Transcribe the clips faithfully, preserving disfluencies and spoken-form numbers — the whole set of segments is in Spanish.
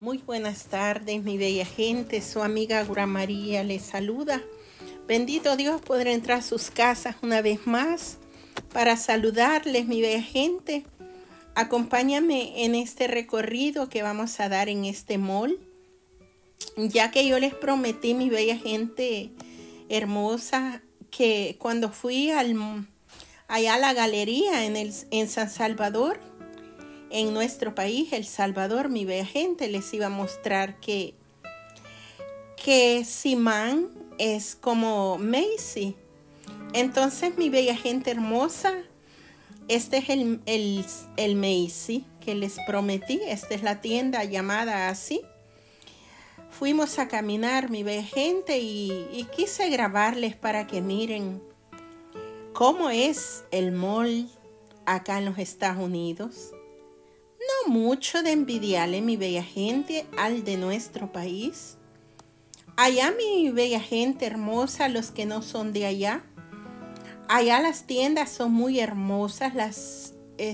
Muy buenas tardes, mi bella gente. Su amiga Aura María les saluda. Bendito Dios poder entrar a sus casas una vez más para saludarles, mi bella gente. Acompáñame en este recorrido que vamos a dar en este mall, ya que yo les prometí, mi bella gente hermosa, que cuando fui al, allá a la galería en, el, en San Salvador, en nuestro país, El Salvador, mi bella gente, les iba a mostrar que, que Simán es como Macy. Entonces, mi bella gente hermosa, este es el, el, el Macy que les prometí. Esta es la tienda llamada así. Fuimos a caminar, mi bella gente, y, y quise grabarles para que miren cómo es el mall acá en los Estados Unidos. No mucho de envidiarle, mi bella gente, al de nuestro país. Allá, mi bella gente hermosa, los que no son de allá, allá las tiendas son muy hermosas, las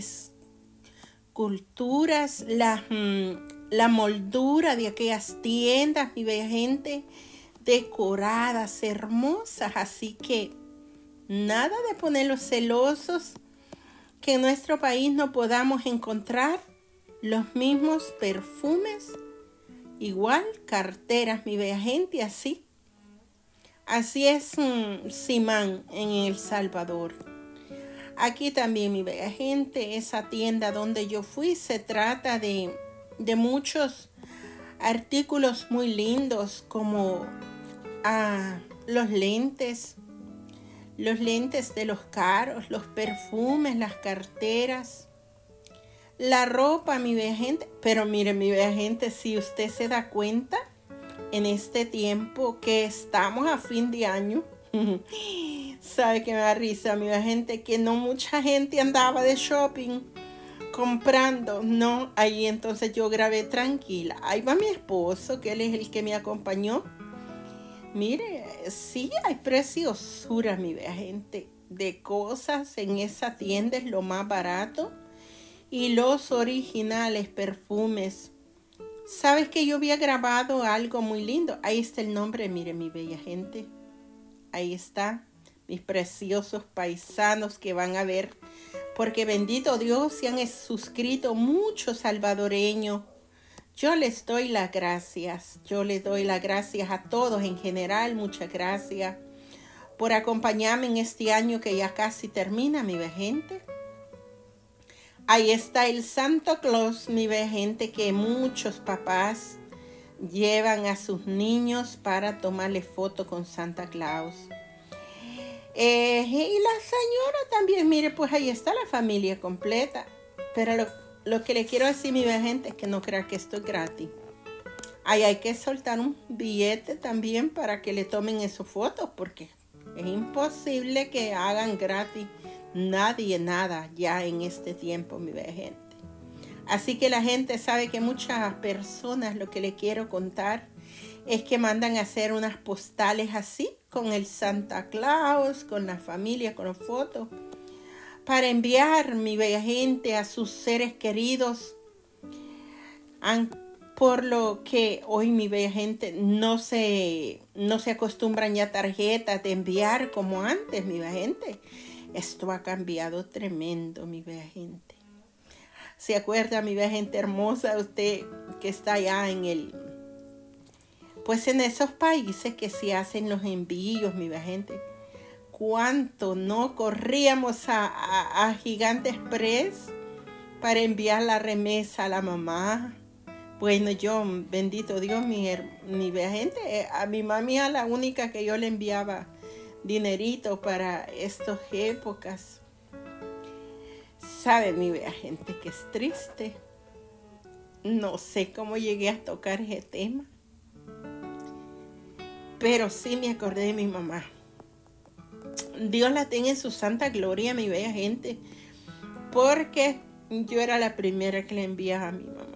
esculturas, la, la moldura de aquellas tiendas, mi bella gente, decoradas, hermosas. Así que nada de ponerlos celosos que en nuestro país no podamos encontrar los mismos perfumes, igual carteras, mi bella gente, así. Así es um, Simán en El Salvador. Aquí también, mi bella gente, esa tienda donde yo fui, se trata de, de muchos artículos muy lindos, como ah, los lentes, los lentes de los caros, los perfumes, las carteras, la ropa, mi bella gente. Pero mire, mi bella gente, si usted se da cuenta, en este tiempo que estamos a fin de año, sabe que me da risa, mi bella gente, que no mucha gente andaba de shopping comprando, no. Ahí entonces yo grabé tranquila. Ahí va mi esposo, que él es el que me acompañó. Mire, sí hay preciosura, mi bella gente, de cosas en esa tienda, es lo más barato. Y los originales perfumes. ¿Sabes que yo había grabado algo muy lindo? Ahí está el nombre, mire, mi bella gente. Ahí está, mis preciosos paisanos que van a ver. Porque bendito Dios, se han suscrito muchos salvadoreños. Yo les doy las gracias. Yo les doy las gracias a todos en general. Muchas gracias por acompañarme en este año que ya casi termina, mi bella gente. Ahí está el Santa Claus, mi bella gente, que muchos papás llevan a sus niños para tomarle foto con Santa Claus. Eh, y la señora también, mire, pues ahí está la familia completa. Pero lo, lo que le quiero decir, mi bella gente, es que no crea que esto es gratis. Ahí hay que soltar un billete también para que le tomen esas fotos, porque es imposible que hagan gratis nadie nada ya en este tiempo, mi bella gente. Así que la gente sabe que muchas personas, lo que le quiero contar es que mandan a hacer unas postales así, con el Santa Claus, con la familia, con las fotos, para enviar, mi bella gente, a sus seres queridos. Por lo que hoy, mi bella gente, no se, no se acostumbran ya tarjetas de enviar como antes, mi bella gente. Esto ha cambiado tremendo, mi bella gente. ¿Se acuerda, mi bella gente hermosa, usted que está allá en el... Pues en esos países que se hacen los envíos, mi bella gente? ¿Cuánto no corríamos a, a, a Gigante Express para enviar la remesa a la mamá? Bueno, yo, bendito Dios, mi, mi bella gente, a mi mami a la única que yo le enviaba dinerito para estas épocas. Sabe, mi bella gente, que es triste. No sé cómo llegué a tocar ese tema, pero sí me acordé de mi mamá. Dios la tenga en su santa gloria, mi bella gente, porque yo era la primera que le enviaba a mi mamá.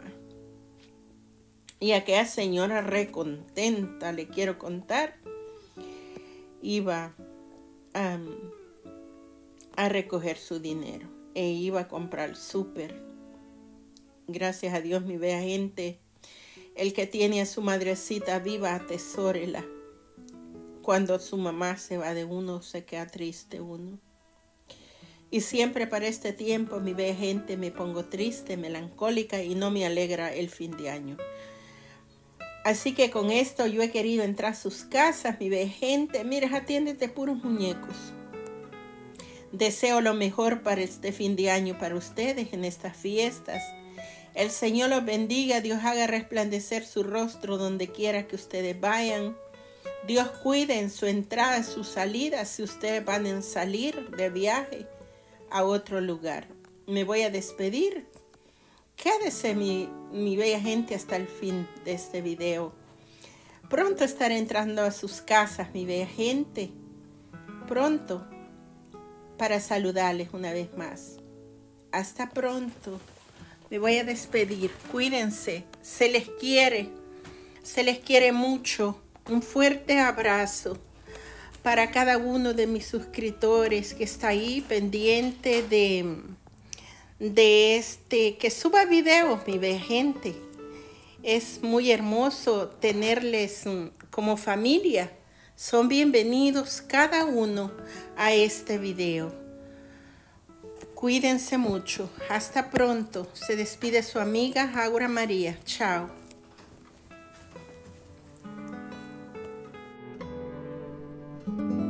Y aquella señora recontenta, le quiero contar, iba um, a recoger su dinero e iba a comprar súper. Gracias a Dios, mi bella gente, El que tiene a su madrecita viva, atesórela. Cuando su mamá se va de uno, se queda triste uno. Y siempre para este tiempo, mi bella gente, me pongo triste, melancólica y no me alegra el fin de año. Así que con esto yo he querido entrar a sus casas, mi bella gente. Mira, atiéndete puros muñecos. Deseo lo mejor para este fin de año para ustedes en estas fiestas. El Señor los bendiga, Dios haga resplandecer su rostro donde quiera que ustedes vayan. Dios cuide en su entrada, su salida, si ustedes van a salir de viaje a otro lugar. Me voy a despedir. Quédese mi, mi bella gente hasta el fin de este video. Pronto estaré entrando a sus casas, mi bella gente. Pronto, para saludarles una vez más. Hasta pronto. Me voy a despedir. Cuídense. Se les quiere. Se les quiere mucho. Un fuerte abrazo para cada uno de mis suscriptores que está ahí pendiente de, de este, que suba videos, mi bella gente. Es muy hermoso tenerles como familia. Son bienvenidos cada uno a este video. Cuídense mucho. Hasta pronto. Se despide su amiga Aura María. Chao. Thank you.